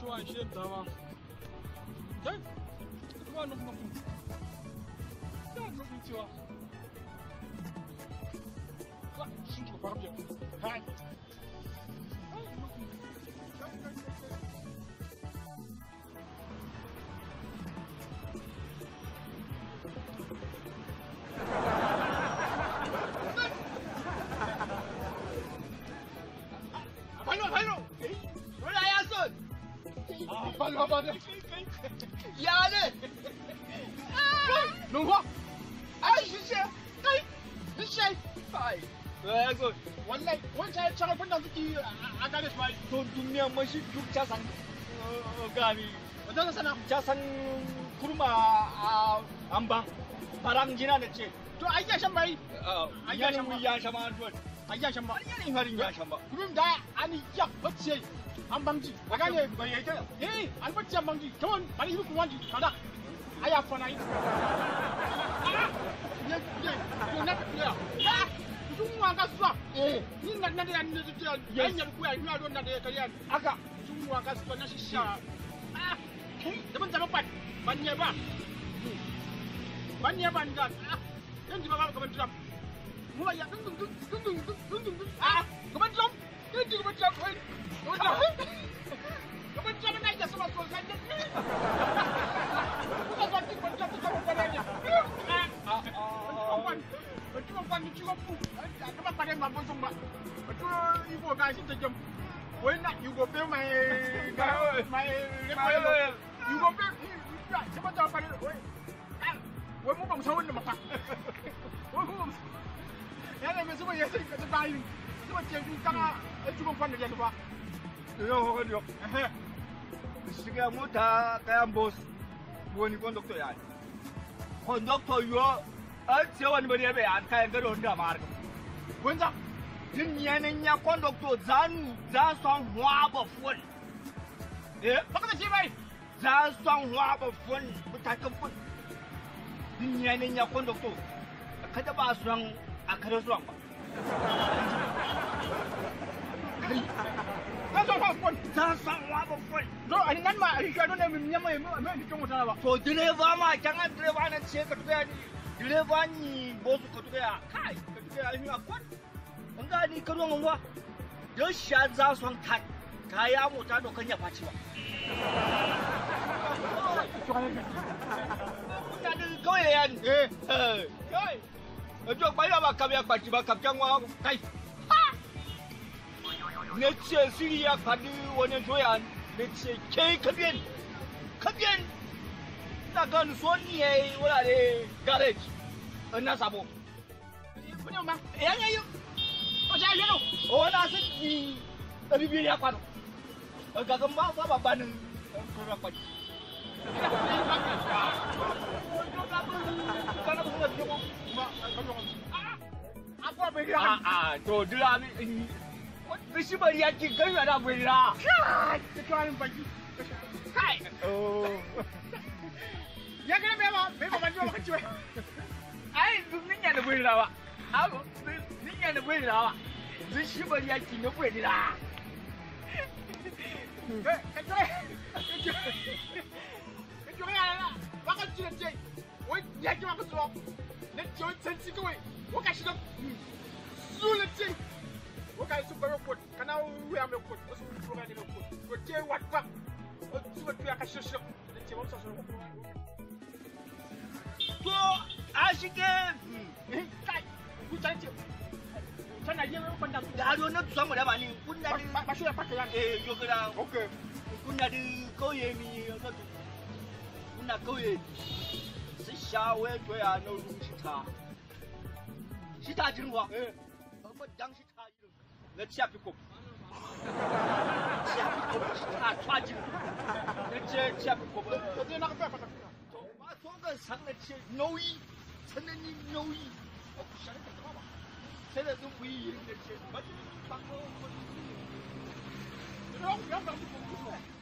ruwan shi da ma. Kai, ruwan nan kuma. Ya nufin cewa. Ka shi ke farbiya. Kai. Abalo! Wala Yackson! Abalo! Ya ne? Nungwa! Ai, shi kai! Yackson, wallahi, wancan ya cakar kunda suke a gane su bai. To duniya mashi duk casan gani. Wajen sana? Casan kurma a amban. Parang jina da ce. To ai ya shan bai? Ya shan ma Antoine. Ayya shan ba. Yanin harin ya shan ba. Kurum da ani ya bacce an bamji. Aga ne bai yake. An bacce an bamji. Kawai bari ku wanji kada. Aya fana yi. Ye to na ya. Tun wa ga suwa. Ni na da ni da ya anya ku ya ina don na da kariya. Aga tun wa ga suwa na shisha. Da ban zama pat. Banye ba. Banye ba nda. Yanzu ba ka ban turam. Mulai ya dung. Ah, kemen drum. Ini kemen drum. Kemen drum naik ke sama soal saja. Bukan berarti kemen drum itu kabarnya. Betul itu pu. Kenapa pada mampu sumba? Betul ibu kasih sejam. When you go pay my you go pay. Siapa tahu pada. When mau bang sahun nama pak. Ya ne mai ya sai ka ta bayi zuwa ce du kana tukun kwan da ya ba yo ho yo shiga mota kayan boss wani conductor ya conductor yo an ce wani bari ya bai an kayan gado da marka wanda din yanan ya conductor zanu za son hwa ba fun baka ce bai za son hwa ba fun mutakan fun din yanan ya conductor kada ba son a kare zuwan ba. Ta san wa ba fol. Do ani nan ma a riga don ne min nyama mai cikin mutana ba. To direba ma kan an direba nan ce ka tuya ni. Direba ni bosu ka tuya. Kai ka tuya ni akon. An ga ni ka ruwan wa. Do sha za son kai. Kaya mota do kan ya faci ba. Kuna da kawai ya ni. Kai. Ojo bayo ba kabya kwaci ba kapjan wa kai ne ce siri ya fadi wani doyan ne ce kai kabyen da kan so ni yayi wurare garage na sabo kunya ma yayi o ja yelo o na san ni dari biyu ya kwano ga gan ba banin kura kwaci to dira mi bishi bari ya ki ganya da bira kai to an baki kai ya ga me ba ban ji ba kace ai duk ninya da bira ba ago ninya da bira ba bishi bari ya ki na bira ka ya ba ka ji ce wai ya ki ba ka so ne ce wai tsanci kawai ko ka shiga Zule ce, waka su baro kot, kana wuya mai kot, wasu wuri tura ne mai kot, to ce wata, wasu ba tuya ka shirshir, da ce wata sun kuma. To, a shige, kai, kucan ce, tana yi mai kwanda da ado na tusan mu da ba ni, kunna di. Ba shi ya fata yana. Yo gida. Okay. Kunna di kauye mi, kunna kauye, su shawe toya na rushi ta. Shi ta jirwa. Dan shi ta yi na ciyafi ko shi ta tsaji na ce ciyafi ko to dai na ka fata to ba so ga san na ce nauyi sanani nauyi ko shari ka ba sai da dun buyi yin da ce ba ba ko ya ba ko